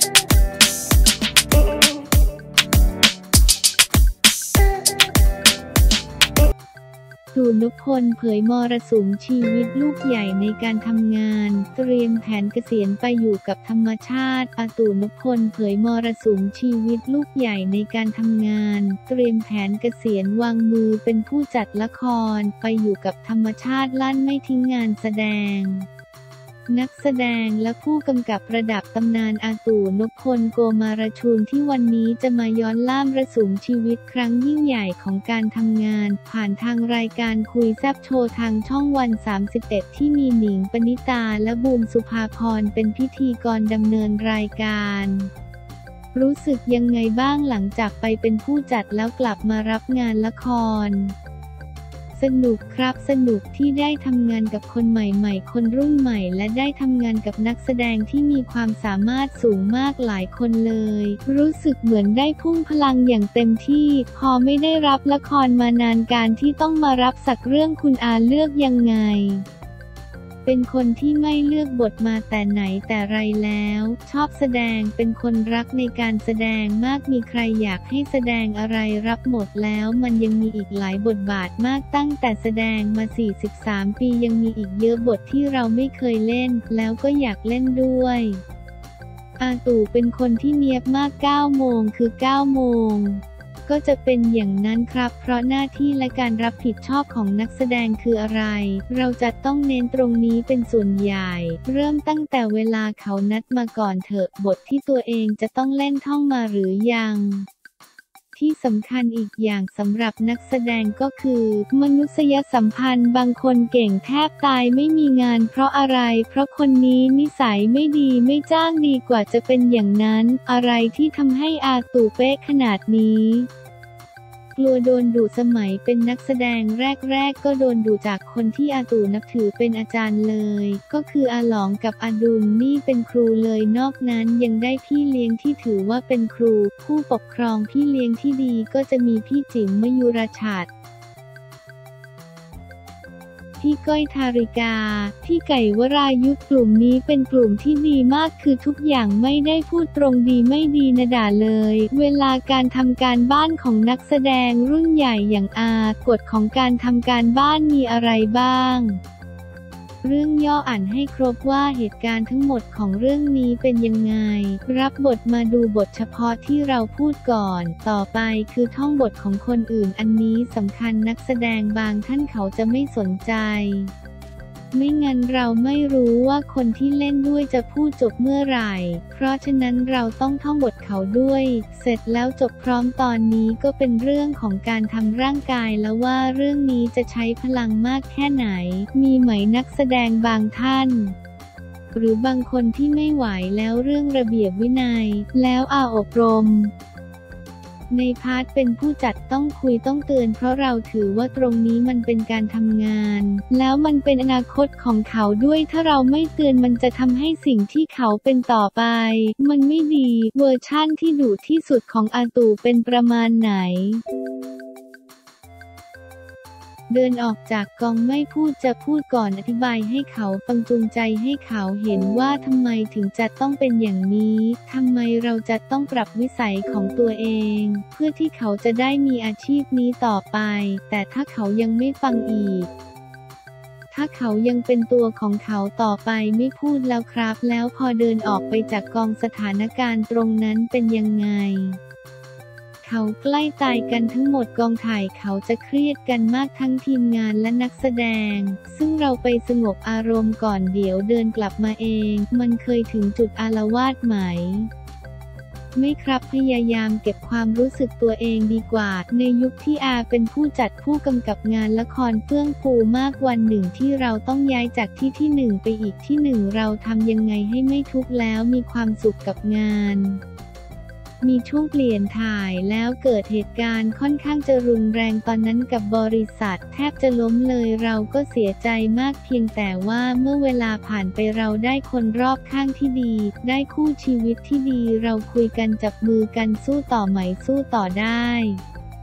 ตู่ นพพลเผยมรสุมชีวิตลูกใหญ่ในการทำงานเตรียมแผนเกษียณไปอยู่กับธรรมชาติตู่ นพพลเผยมรสุมชีวิตลูกใหญ่ในการทำงานเตรียมแผนเกษียณวางมือเป็นผู้จัดละครไปอยู่กับธรรมชาติลั่นไม่ทิ้งงานแสดงนักแสดงและผู้กำกับระดับตำนานตู่ นพพล โกมารชูนที่วันนี้จะมาย้อนล่ามมรสุมชีวิตครั้งยิ่งใหญ่ของการทำงานผ่านทางรายการคุยแซ่บโชว์ทางช่องวัน 31 ที่มีหนิง ปณิตาและบูม สุภาพรเป็นพิธีกรดำเนินรายการรู้สึกยังไงบ้างหลังจากไปเป็นผู้จัดแล้วกลับมารับงานละครสนุกครับสนุกที่ได้ทำงานกับคนใหม่ๆคนรุ่นใหม่และได้ทำงานกับนักแสดงที่มีความสามารถสูงมากหลายคนเลยรู้สึกเหมือนได้พุ่งพลังอย่างเต็มที่พอไม่ได้รับละครมานานการที่ต้องมารับสักเรื่องคุณอาเลือกยังไงเป็นคนที่ไม่เลือกบทมาแต่ไหนแต่ไรแล้วชอบแสดงเป็นคนรักในการแสดงมากมีใครอยากให้แสดงอะไรรับหมดแล้วมันยังมีอีกหลายบทบาทมากตั้งแต่แสดงมา43ปียังมีอีกเยอะบทที่เราไม่เคยเล่นแล้วก็อยากเล่นด้วยตู่เป็นคนที่เนียบมาก9 โมงคือ9 โมงก็จะเป็นอย่างนั้นครับเพราะหน้าที่และการรับผิดชอบของนักแสดงคืออะไรเราจะต้องเน้นตรงนี้เป็นส่วนใหญ่เริ่มตั้งแต่เวลาเขานัดมาก่อนเถอะบทที่ตัวเองจะต้องเล่นท่องมาหรือยังที่สำคัญอีกอย่างสำหรับนักแสดงก็คือมนุษยสัมพันธ์บางคนเก่งแทบตายไม่มีงานเพราะอะไรเพราะคนนี้นิสัยไม่ดีไม่จ้างดีกว่าจะเป็นอย่างนั้นอะไรที่ทำให้ตู่เป๊ะขนาดนี้กลัวโดนดุสมัยเป็นนักแสดงแรกก็โดนดุจากคนที่ตู่นับถือเป็นอาจารย์เลยก็คือหลองกับดุลนี่เป็นครูเลยนอกนั้นยังได้พี่เลี้ยงที่ถือว่าเป็นครูผู้ปกครองพี่เลี้ยงที่ดีก็จะมีพี่จิ๋มมยุรชัดพี่ก้อยธาริกาพี่ไก่วรายุทธกลุ่มนี้เป็นกลุ่มที่ดีมากคือทุกอย่างไม่ได้พูดตรงดีไม่ดีนะด่าเลยเวลาการทำการบ้านของนักแสดงรุ่นใหญ่อย่างกฎของการทำการบ้านมีอะไรบ้างเรื่องย่ออ่านให้ครบว่าเหตุการณ์ทั้งหมดของเรื่องนี้เป็นยังไงรับบทมาดูบทเฉพาะที่เราพูดก่อนต่อไปคือท่องบทของคนอื่นอันนี้สำคัญนักแสดงบางท่านเขาจะไม่สนใจไม่งั้นเราไม่รู้ว่าคนที่เล่นด้วยจะพูดจบเมื่อไหร่เพราะฉะนั้นเราต้องท่องบทเขาด้วยเสร็จแล้วจบพร้อมตอนนี้ก็เป็นเรื่องของการทำร่างกายแล้วว่าเรื่องนี้จะใช้พลังมากแค่ไหนมีไหมนักแสดงบางท่านหรือบางคนที่ไม่ไหวแล้วเรื่องระเบียบวินัยแล้วอบรมในพาร์ทเป็นผู้จัดต้องคุยต้องเตือนเพราะเราถือว่าตรงนี้มันเป็นการทำงานแล้วมันเป็นอนาคตของเขาด้วยถ้าเราไม่เตือนมันจะทำให้สิ่งที่เขาเป็นต่อไปมันไม่ดีเวอร์ชั่นที่ดุที่สุดของตู่เป็นประมาณไหนเดินออกจากกองไม่พูดจะพูดก่อนอธิบายให้เขาฟังจูงใจให้เขาเห็นว่าทำไมถึงจะต้องเป็นอย่างนี้ทำไมเราจะต้องปรับวิสัยของตัวเองเพื่อที่เขาจะได้มีอาชีพนี้ต่อไปแต่ถ้าเขายังไม่ฟังอีกถ้าเขายังเป็นตัวของเขาต่อไปไม่พูดแล้วครับแล้วพอเดินออกไปจากกองสถานการณ์ตรงนั้นเป็นยังไงเขาใกล้ตายกันทั้งหมดกองถ่ายเขาจะเครียดกันมากทั้งทีมงานและนักแสดงซึ่งเราไปสงบอารมณ์ก่อนเดี๋ยวเดินกลับมาเองมันเคยถึงจุดอาละวาดไหมไม่ครับพยายามเก็บความรู้สึกตัวเองดีกว่าในยุคที่เป็นผู้จัดผู้กำกับงานละครเฟื่องฟูมากวันหนึ่งที่เราต้องย้ายจากที่หนึ่งไปอีกที่หนึ่งเราทำยังไงให้ไม่ทุกข์แล้วมีความสุขกับงานมีช่วงเปลี่ยนถ่ายแล้วเกิดเหตุการณ์ค่อนข้างจะรุนแรงตอนนั้นกับบริษัทแทบจะล้มเลยเราก็เสียใจมากเพียงแต่ว่าเมื่อเวลาผ่านไปเราได้คนรอบข้างที่ดีได้คู่ชีวิตที่ดีเราคุยกันจับมือกันสู้ต่อไหมสู้ต่อได้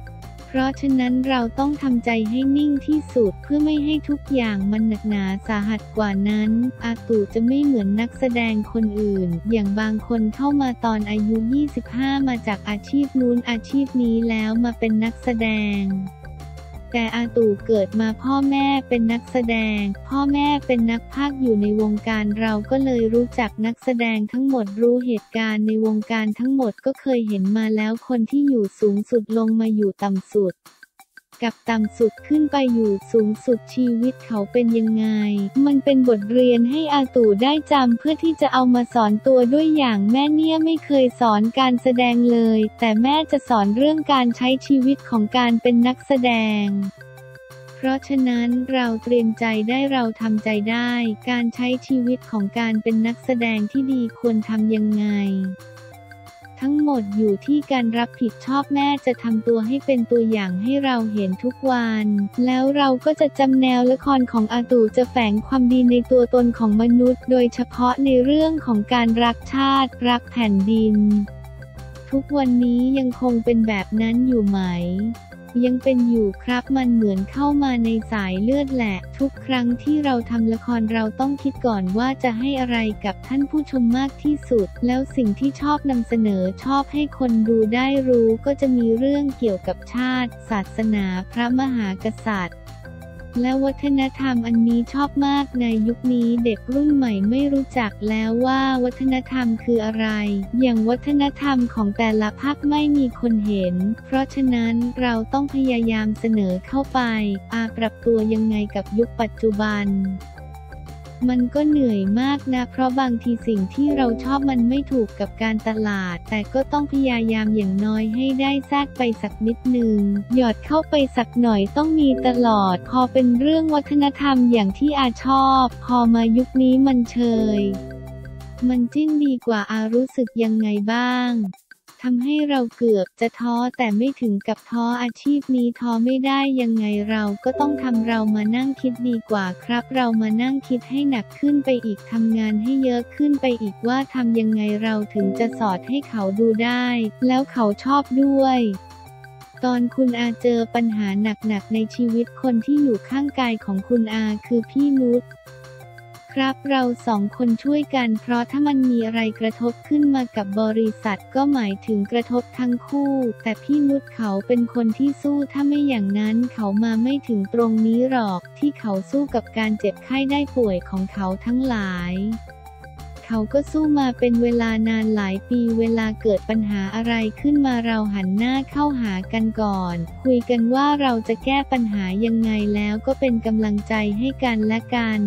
เพราะฉะนั้นเราต้องทำใจให้นิ่งที่สุดเพื่อไม่ให้ทุกอย่างมันหนักหนาสาหัสกว่านั้นอาตู่จะไม่เหมือนนักแสดงคนอื่นอย่างบางคนเข้ามาตอนอายุ 25 มาจากอาชีพนู้นอาชีพนี้แล้วมาเป็นนักแสดงแต่อาตู่เกิดมาพ่อแม่เป็นนักแสดงพ่อแม่เป็นนักพากย์อยู่ในวงการเราก็เลยรู้จักนักแสดงทั้งหมดรู้เหตุการณ์ในวงการทั้งหมดก็เคยเห็นมาแล้วคนที่อยู่สูงสุดลงมาอยู่ต่ำสุดกับต่ำสุดขึ้นไปอยู่สูงสุดชีวิตเขาเป็นยังไงมันเป็นบทเรียนให้อาตู่ได้จำเพื่อที่จะเอามาสอนตัวด้วยอย่างแม่เนี่ยไม่เคยสอนการแสดงเลยแต่แม่จะสอนเรื่องการใช้ชีวิตของการเป็นนักแสดงเพราะฉะนั้นเราเตรียมใจได้เราทำใจได้การใช้ชีวิตของการเป็นนักแสดงที่ดีควรทำยังไงทั้งหมดอยู่ที่การรับผิดชอบแม่จะทำตัวให้เป็นตัวอย่างให้เราเห็นทุกวันแล้วเราก็จะจำแนวละครของอาตู่จะแฝงความดีในตัวตนของมนุษย์โดยเฉพาะในเรื่องของการรักชาติรักแผ่นดินทุกวันนี้ยังคงเป็นแบบนั้นอยู่ไหมยังเป็นอยู่ครับมันเหมือนเข้ามาในสายเลือดแหละทุกครั้งที่เราทำละครเราต้องคิดก่อนว่าจะให้อะไรกับท่านผู้ชมมากที่สุดแล้วสิ่งที่ชอบนำเสนอชอบให้คนดูได้รู้ก็จะมีเรื่องเกี่ยวกับชาติศาสนาพระมหากษัตริย์และวัฒนธรรมอันนี้ชอบมากในยุคนี้เด็กรุ่นใหม่ไม่รู้จักแล้วว่าวัฒนธรรมคืออะไรอย่างวัฒนธรรมของแต่ละภาคไม่มีคนเห็นเพราะฉะนั้นเราต้องพยายามเสนอเข้าไปปรับตัวยังไงกับยุคปัจจุบันมันก็เหนื่อยมากนะเพราะบางทีสิ่งที่เราชอบมันไม่ถูกกับการตลาดแต่ก็ต้องพยายามอย่างน้อยให้ได้แทรกไปสักนิดหนึ่งหยอดเข้าไปสักหน่อยต้องมีตลอดพอเป็นเรื่องวัฒนธรรมอย่างที่อาชอบพอมายุคนี้มันเชยมันจิ้นดีกว่ารู้สึกยังไงบ้างทำให้เราเกือบจะท้อแต่ไม่ถึงกับท้ออาชีพนี้ท้อไม่ได้ยังไงเราก็ต้องทำเรามานั่งคิดดีกว่าครับเรามานั่งคิดให้หนักขึ้นไปอีกทำงานให้เยอะขึ้นไปอีกว่าทำยังไงเราถึงจะสอนให้เขาดูได้แล้วเขาชอบด้วยตอนคุณอาเจอปัญหาหนักๆในชีวิตคนที่อยู่ข้างกายของคุณอาคือพี่นุชครับเราสองคนช่วยกันเพราะถ้ามันมีอะไรกระทบขึ้นมากับบริษัทก็หมายถึงกระทบทั้งคู่แต่พี่นุชเขาเป็นคนที่สู้ถ้าไม่อย่างนั้นเขามาไม่ถึงตรงนี้หรอกที่เขาสู้กับการเจ็บไข้ได้ป่วยของเขาทั้งหลายเขาก็สู้มาเป็นเวลานานหลายปีเวลาเกิดปัญหาอะไรขึ้นมาเราหันหน้าเข้าหากันก่อนคุยกันว่าเราจะแก้ปัญหายังไงแล้วก็เป็นกำลังใจให้กันและกัน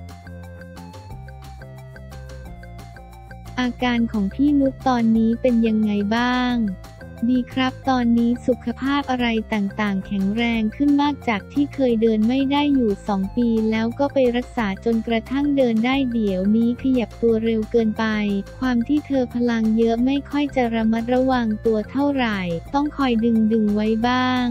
อาการของพี่นุชตอนนี้เป็นยังไงบ้างดีครับตอนนี้สุขภาพอะไรต่างๆแข็งแรงขึ้นมากจากที่เคยเดินไม่ได้อยู่2 ปีแล้วก็ไปรักษาจนกระทั่งเดินได้เดี๋ยวนี้ขยับตัวเร็วเกินไปความที่เธอพลังเยอะไม่ค่อยจะระมัดระวังตัวเท่าไหร่ต้องคอยดึงไว้บ้าง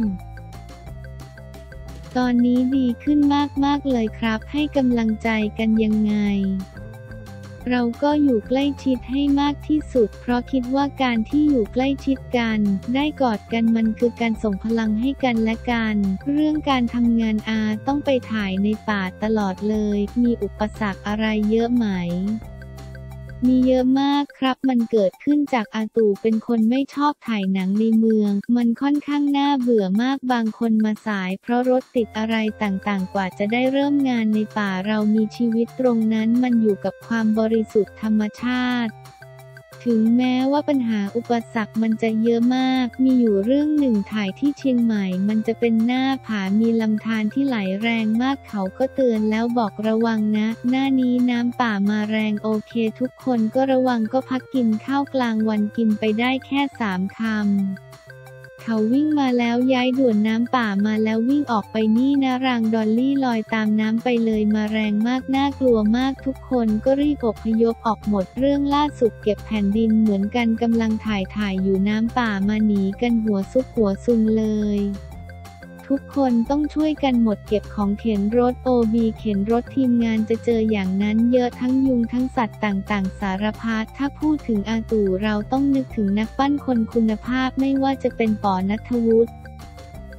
ตอนนี้ดีขึ้นมากๆเลยครับให้กำลังใจกันยังไงเราก็อยู่ใกล้ชิดให้มากที่สุดเพราะคิดว่าการที่อยู่ใกล้ชิดกันได้กอดกันมันคือการส่งพลังให้กันและกันเรื่องการทำงานต้องไปถ่ายในป่าตลอดเลยมีอุปสรรคอะไรเยอะไหมมีเยอะมากครับมันเกิดขึ้นจากอาตู่เป็นคนไม่ชอบถ่ายหนังในเมืองมันค่อนข้างน่าเบื่อมากบางคนมาสายเพราะรถติดอะไรต่างๆกว่าจะได้เริ่มงานในป่าเรามีชีวิตตรงนั้นมันอยู่กับความบริสุทธิ์ธรรมชาติถึงแม้ว่าปัญหาอุปสรรคมันจะเยอะมากมีอยู่เรื่องหนึ่งถ่ายที่เชียงใหม่มันจะเป็นหน้าผามีลำธารที่ไหลแรงมากเขาก็เตือนแล้วบอกระวังนะหน้านี้น้ำป่ามาแรงโอเคทุกคนก็ระวังก็พักกินข้าวกลางวันกินไปได้แค่3 คำเขาวิ่งมาแล้วย้ายด่วนน้ำป่ามาแล้ววิ่งออกไปนี่นะรางดอลลี่ลอยตามน้ำไปเลยมาแรงมากน่ากลัวมากทุกคนก็รีบอพยพออกหมดเรื่องล่าสุดเก็บแผ่นดินเหมือนกันกำลังถ่ายอยู่น้ำป่ามาหนีกันหัวซุกหัวซุนเลยทุกคนต้องช่วยกันหมดเก็บของเข็นรถเข็นรถทีมงานจะเจออย่างนั้นเยอะทั้งยุงทั้งสัตว์ต่างๆสารพัดถ้าพูดถึงอาตู่เราต้องนึกถึงนักปั้นคนคุณภาพไม่ว่าจะเป็นป.ณัฐวุฒิ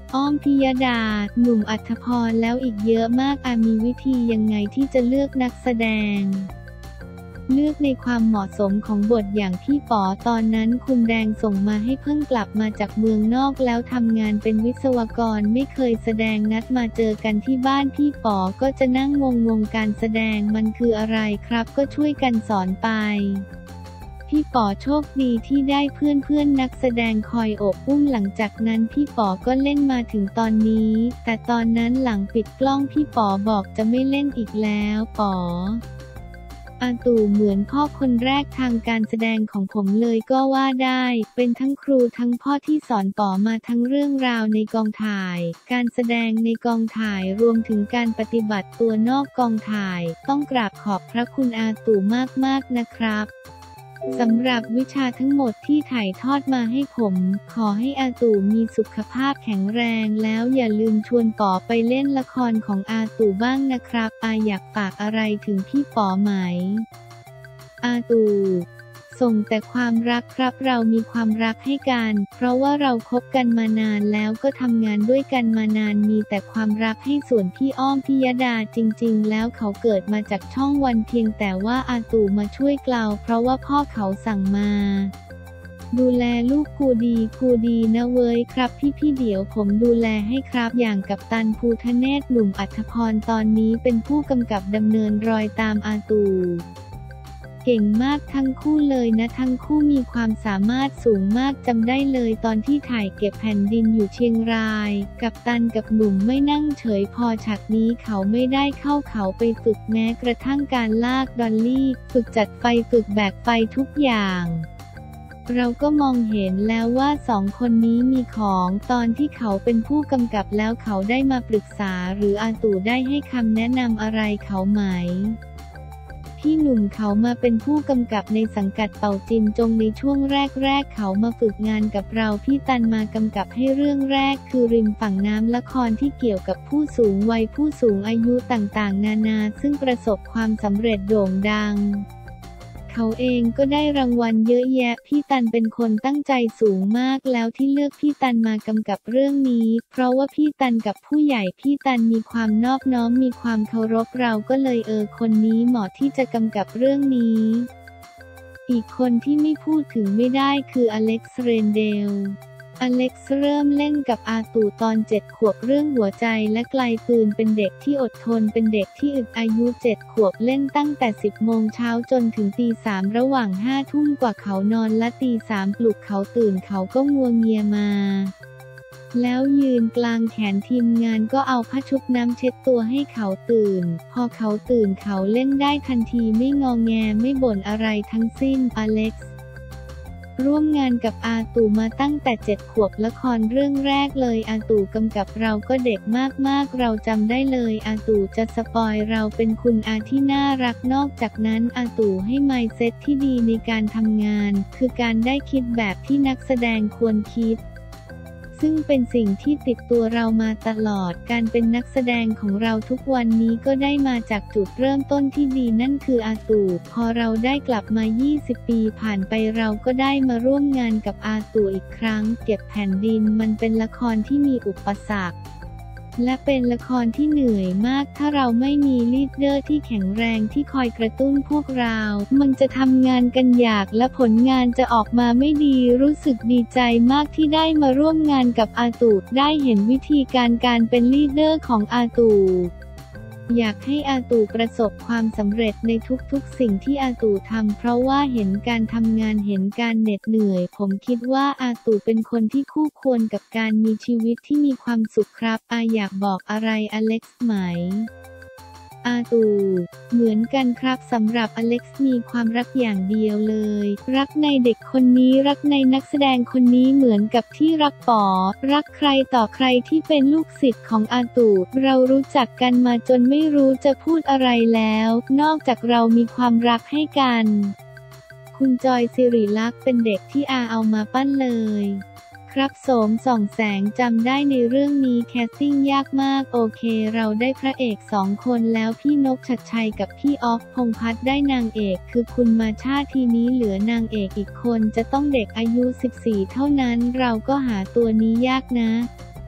อ้อมพิยดา หนุ่มอัธพรแล้วอีกเยอะมากมีวิธียังไงที่จะเลือกนักแสดง เลือกในความเหมาะสมของบทอย่างพี่ป๋อตอนนั้นคุณแดงส่งมาให้เพิ่งกลับมาจากเมืองนอกแล้วทำงานเป็นวิศวกรไม่เคยแสดงนัดมาเจอกันที่บ้านพี่ป๋อก็จะนั่งงงการแสดงมันคืออะไรครับก็ช่วยกันสอนไปพี่ป๋อโชคดีที่ได้เพื่อนนักแสดงคอยโอบอุ้มหลังจากนั้นพี่ป๋อก็เล่นมาถึงตอนนี้แต่ตอนนั้นหลังปิดกล้องพี่ป๋อบอกจะไม่เล่นอีกแล้วป๋ออาตู่เหมือนพ่อคนแรกทางการแสดงของผมเลยก็ว่าได้เป็นทั้งครูทั้งพ่อที่สอนป๋อมาทั้งเรื่องราวในกองถ่ายการแสดงในกองถ่ายรวมถึงการปฏิบัติตัวนอกกองถ่ายต้องกราบขอบพระคุณอาตู่มากๆนะครับสำหรับวิชาทั้งหมดที่ถ่ายทอดมาให้ผมขอให้อาตู่มีสุขภาพแข็งแรงแล้วอย่าลืมชวนป๋อไปเล่นละครของอาตู่บ้างนะครับอยากฝากอะไรถึงพี่ป๋อไหมอาตู่ส่งแต่ความรักครับเรามีความรักให้กันเพราะว่าเราคบกันมานานแล้วก็ทำงานด้วยกันมานานมีแต่ความรักให้ส่วนพี่อ้อมพิยดาจริงๆแล้วเขาเกิดมาจากช่องวันเพียงแต่ว่าอาตู่มาช่วยเกลาเพราะว่าพ่อเขาสั่งมาดูแลลูกกูดีนะเว้ยครับพี่เดี๋ยวผมดูแลให้ครับอย่างกัปตันภูทะเนศหนุ่มอัธพรตอนนี้เป็นผู้กำกับดำเนินรอยตามอาตู่เก่งมากทั้งคู่เลยนะทั้งคู่มีความสามารถสูงมากจำได้เลยตอนที่ถ่ายเก็บแผ่นดินอยู่เชียงรายกัปตันกับหนุ่มไม่นั่งเฉยพอฉากนี้เขาไม่ได้เข้าเขาไปฝึกแม้กระทั่งการลากดอลลี่ฝึกจัดไฟฝึกแบกไฟทุกอย่างเราก็มองเห็นแล้วว่าสองคนนี้มีของตอนที่เขาเป็นผู้กำกับแล้วเขาได้มาปรึกษาหรืออาตู่ได้ให้คำแนะนำอะไรเขาไหมพี่หนุ่มเขามาเป็นผู้กำกับในสังกัดเป่าจินจงในช่วงแรกเขามาฝึกงานกับเราพี่ตันมากำกับให้เรื่องแรกคือริมฝั่งน้ำละครที่เกี่ยวกับผู้สูงวัยผู้สูงอายุต่างๆนานาซึ่งประสบความสำเร็จโด่งดังเขาเองก็ได้รางวัลเยอะแยะพี่ตันเป็นคนตั้งใจสูงมากแล้วที่เลือกพี่ตันมากำกับเรื่องนี้เพราะว่าพี่ตันกับผู้ใหญ่พี่ตันมีความนอบน้อมมีความเคารพเราก็เลยคนนี้เหมาะที่จะกำกับเรื่องนี้อีกคนที่ไม่พูดถึงไม่ได้คืออเล็กซ์เรนเดลอเล็กซ์เริ่มเล่นกับอาตู่ตอน7 ขวบเรื่องหัวใจและไกลปืนเป็นเด็กที่อดทนเป็นเด็กที่อึดอายุ7 ขวบเล่นตั้งแต่10 โมงเช้าจนถึงตี 3ระหว่าง5 ทุ่มกว่าเขานอนและตี 3ปลุกเขาตื่นเขาก็งัวเงียมาแล้วยืนกลางแขนทีมงานก็เอาผ้าชุบน้ำเช็ดตัวให้เขาตื่นพอเขาตื่นเขาเล่นได้ทันทีไม่งอแงไม่บ่นอะไรทั้งสิ้นอเล็กซ์ร่วมงานกับอาตู่มาตั้งแต่7 ขวบละครเรื่องแรกเลยอาตู่กำกับเราก็เด็กมากเราจำได้เลยอาตู่จะสปอยเราเป็นคุณอาที่น่ารักนอกจากนั้นอาตู่ให้ไมน์เซ็ตที่ดีในการทำงานคือการได้คิดแบบที่นักแสดงควรคิดซึ่งเป็นสิ่งที่ติดตัวเรามาตลอดการเป็นนักแสดงของเราทุกวันนี้ก็ได้มาจากจุดเริ่มต้นที่ดีนั่นคืออาตู่พอเราได้กลับมา20 ปีผ่านไปเราก็ได้มาร่วมงานกับอาตู่อีกครั้งเก็บแผ่นดินมันเป็นละครที่มีอุปสรรคและเป็นละครที่เหนื่อยมากถ้าเราไม่มีลีดเดอร์ที่แข็งแรงที่คอยกระตุ้นพวกเรามันจะทำงานกันยากและผลงานจะออกมาไม่ดีรู้สึกดีใจมากที่ได้มาร่วมงานกับอาตู่ได้เห็นวิธีการเป็นลีดเดอร์ของอาตู่อยากให้อาตู่ประสบความสำเร็จในทุกๆสิ่งที่อาตู่ทำเพราะว่าเห็นการทำงานเห็นการเหน็ดเหนื่อยผมคิดว่าอาตู่เป็นคนที่คู่ควรกับการมีชีวิตที่มีความสุขครับอยากบอกอะไรอเล็กซ์ไหมอาตู่เหมือนกันครับสำหรับอเล็กซ์มีความรักอย่างเดียวเลยรักในเด็กคนนี้รักในนักแสดงคนนี้เหมือนกับที่รักป๋อรักใครต่อใครที่เป็นลูกศิษย์ของอาตู่เรารู้จักกันมาจนไม่รู้จะพูดอะไรแล้วนอกจากเรามีความรักให้กันคุณจอยสิริลักษณ์เป็นเด็กที่เอามาปั้นเลยครับโสมส่องแสงจำได้ในเรื่องนี้แคสติ้งยากมากโอเคเราได้พระเอก2 คนแล้วพี่นกชัดชัยกับพี่ออฟพงษ์พัฒน์ได้นางเอกคือคุณมาชาทีนี้เหลือนางเอกอีกคนจะต้องเด็กอายุ14เท่านั้นเราก็หาตัวนี้ยากนะ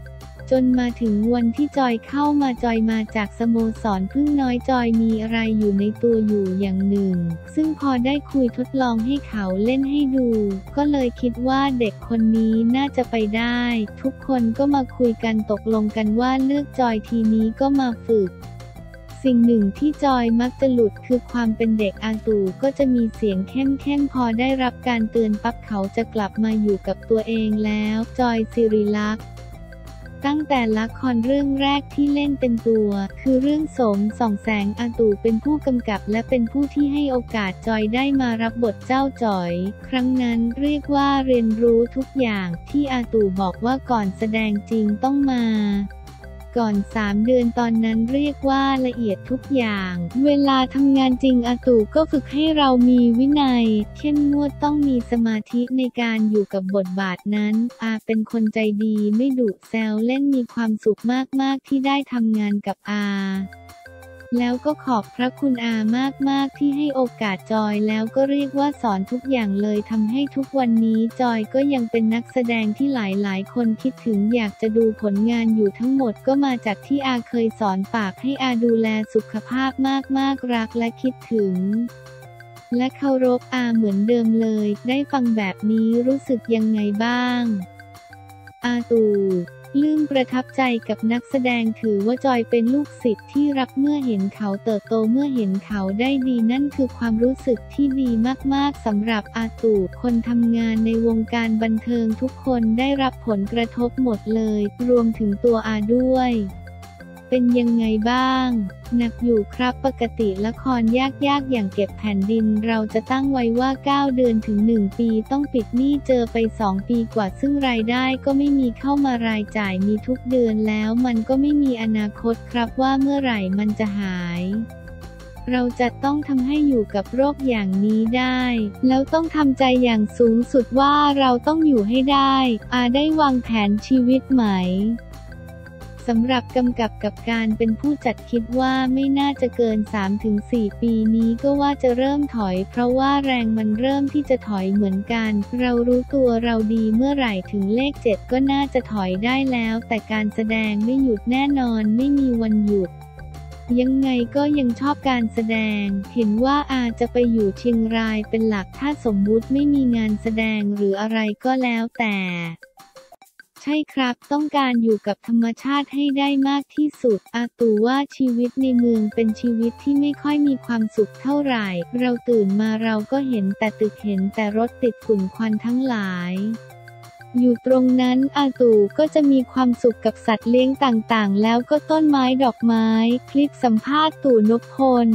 จนมาถึงวันที่จอยเข้ามาจอยมาจากสโมสรพึ่งน้อยจอยมีอะไรอยู่ในตัวอยู่อย่างหนึ่งซึ่งพอได้คุยทดลองให้เขาเล่นให้ดูก็เลยคิดว่าเด็กคนนี้น่าจะไปได้ทุกคนก็มาคุยกันตกลงกันว่าเลือกจอยทีนี้ก็มาฝึกสิ่งหนึ่งที่จอยมักจะหลุดคือความเป็นเด็กอาตู่ก็จะมีเสียงเข้มๆพอได้รับการเตือนปั๊บเขาจะกลับมาอยู่กับตัวเองแล้วจอยศิริลักษณ์ตั้งแต่ละครเรื่องแรกที่เล่นเป็นตัวคือเรื่องสมส่องแสงอาตู่เป็นผู้กำกับและเป็นผู้ที่ให้โอกาสจอยได้มารับบทเจ้าจ๋อยครั้งนั้นเรียกว่าเรียนรู้ทุกอย่างที่อาตู่บอกว่าก่อนแสดงจริงต้องมาก่อน3 เดือนตอนนั้นเรียกว่าละเอียดทุกอย่างเวลาทำงานจริงอาตู่ก็ฝึกให้เรามีวินัยเข้มงวดต้องมีสมาธิในการอยู่กับบทบาทนั้นเป็นคนใจดีไม่ดุแซวเล่นมีความสุขมากๆที่ได้ทำงานกับแล้วก็ขอบพระคุณมากๆที่ให้โอกาสจอยแล้วก็เรียกว่าสอนทุกอย่างเลยทำให้ทุกวันนี้จอยก็ยังเป็นนักแสดงที่หลายๆคนคิดถึงอยากจะดูผลงานอยู่ทั้งหมดก็มาจากที่เคยสอนปากให้ดูแลสุขภาพมากๆรักและคิดถึงและเคารพเหมือนเดิมเลยได้ฟังแบบนี้รู้สึกยังไงบ้างตู่ลื่นประทับใจกับนักแสดงถือว่าจอยเป็นลูกศิษย์ที่รักเมื่อเห็นเขาเติบโตเมื่อเห็นเขาได้ดีนั่นคือความรู้สึกที่ดีมากๆสำหรับตู่คนทำงานในวงการบันเทิงทุกคนได้รับผลกระทบหมดเลยรวมถึงตัวด้วยเป็นยังไงบ้างหนักอยู่ครับปกติละครยากๆอย่างเก็บแผ่นดินเราจะตั้งไว้ว่า9 เดือนถึง1 ปีต้องปิดหนี้เจอไป2 ปีกว่าซึ่งรายได้ก็ไม่มีเข้ามารายจ่ายมีทุกเดือนแล้วมันก็ไม่มีอนาคตครับว่าเมื่อไหร่มันจะหายเราจะต้องทำให้อยู่กับโรคอย่างนี้ได้แล้วต้องทำใจอย่างสูงสุดว่าเราต้องอยู่ให้ได้ได้วางแผนชีวิตไหมสำหรับกำกับกับการเป็นผู้จัดคิดว่าไม่น่าจะเกิน 3-4 ปีนี้ก็ว่าจะเริ่มถอยเพราะว่าแรงมันเริ่มที่จะถอยเหมือนกันเรารู้ตัวเราดีเมื่อไหร่ถึงเลข 7ก็น่าจะถอยได้แล้วแต่การแสดงไม่หยุดแน่นอนไม่มีวันหยุดยังไงก็ยังชอบการแสดงเห็นว่าจะไปอยู่เชียงรายเป็นหลักถ้าสมมุติไม่มีงานแสดงหรืออะไรก็แล้วแต่ใช่ครับต้องการอยู่กับธรรมชาติให้ได้มากที่สุดตู่ว่าชีวิตในเมืองเป็นชีวิตที่ไม่ค่อยมีความสุขเท่าไหร่เราตื่นมาเราก็เห็นแต่ตึกเห็นแต่รถติดฝุ่นควันทั้งหลายอยู่ตรงนั้นตู่ก็จะมีความสุขกับสัตว์เลี้ยงต่างๆแล้วก็ต้นไม้ดอกไม้คลิปสัมภาษณ์ตู่นพพล